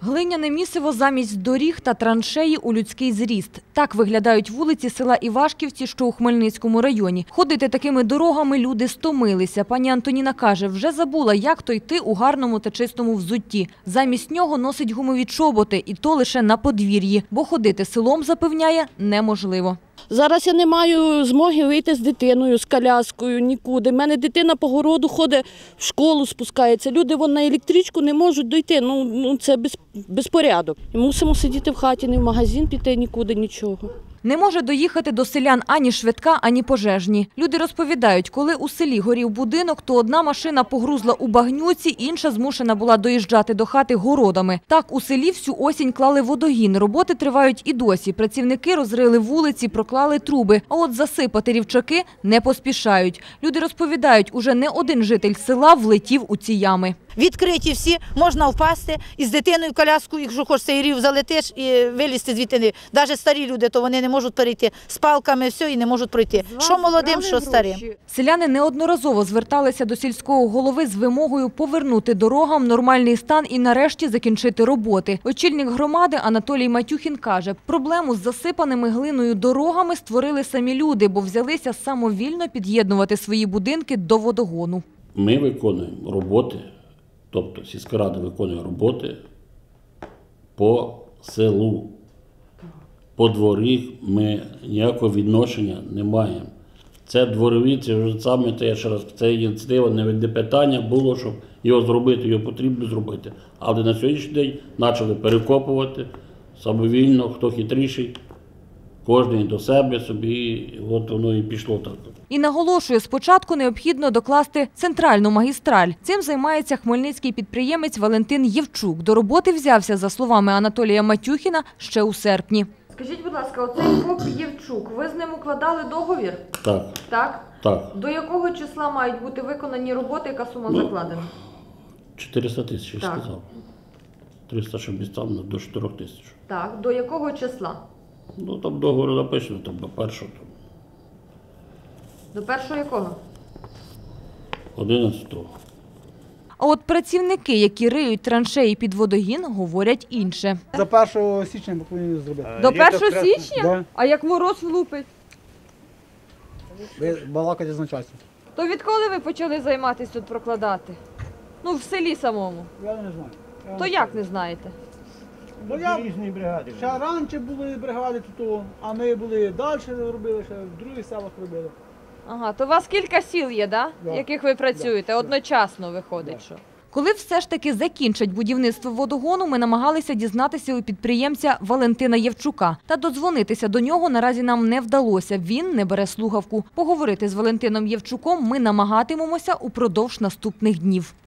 Глиняне місиво замість доріг та траншеї у людський зріст. Так виглядають вулиці села Івашківці, що у Хмельницькому районі. Ходити такими дорогами люди стомилися. Пані Антоніна каже, вже забула, як то йти у гарному та чистому взутті. Замість нього носить гумові чоботи, і то лише на подвір'ї, бо ходити селом, запевняє, неможливо. Зараз я не маю змоги вийти з дитиною, з коляскою, нікуди. У мене дитина по городу ходить, в школу спускається. Люди на електричку не можуть дойти. Це безпорядок. І мусимо сидіти в хаті, не в магазин піти, нікуди, нічого. Не може доїхати до селян ані швидка, ані пожежні. Люди розповідають, коли у селі горів будинок, то одна машина погрузла у багнюці, інша змушена була доїжджати до хати городами. Так у селі всю осінь клали водогін. Роботи тривають і досі. Працівники розрили вулиці, проклали труби. А от засипати рівчаки не поспішають. Люди розповідають, уже не один житель села влетів у ці ями. Відкриті всі, можна впасти і з дитиною коляску, якщо хочеш цей рів залетиш і вилізти звідти. Навіть старі люди, то вони не можуть перейти. З палками все і не можуть пройти. Що молодим, що старим. Селяни неодноразово зверталися до сільського голови з вимогою повернути дорогам нормальний стан і нарешті закінчити роботи. Очільник громади Анатолій Матюхін каже, проблему з засипаними глиною дорогами створили самі люди, бо взялися самовільно під'єднувати свої будинки до водогону. Ми виконуємо роботи. Тобто сільська рада виконує роботи по селу. По дворі ми ніякого відношення не маємо. Це дворові, це вже саме, це ініціатива, не від питання було, щоб його зробити, його потрібно зробити. Але на сьогоднішній день почали перекопувати самовільно, хто хитріший. Кожен до себе собі, от воно і пішло так. І наголошує, спочатку необхідно докласти центральну магістраль. Цим займається хмельницький підприємець Валентин Євчук. До роботи взявся, за словами Анатолія Матюхіна, ще у серпні. Скажіть, будь ласка, оцей ФОП Євчук, ви з ним укладали договір? Так. Так? Так. До якого числа мають бути виконані роботи, яка сума закладена? 400 тисяч, я сказав. 300, щоб там до 4 тисяч. Так, до якого числа? Там договор написано, там до 1-го. До 1-го якого? 11-го. А от працівники, які риють траншеї під водогін, говорять інше. До 1 січня ми повинні зробити. До 1 січня? Да. А як мороз влупить? Ви балакаєте з начальством. То відколи ви почали займатися тут прокладати? В селі самому. Я не знаю. То як не знаєте? Різні бригади. Ще раніше були бригади тут, а ми були далі робили, ще в других селах робили. Ага, то у вас кілька сіл є, да? Да. Яких ви працюєте? Одночасно виходить, що? Коли все ж таки закінчать будівництво водогону, ми намагалися дізнатися у підприємця Валентина Євчука. Та додзвонитися до нього наразі нам не вдалося. Він не бере слухавку. Поговорити з Валентином Євчуком ми намагатимемося упродовж наступних днів.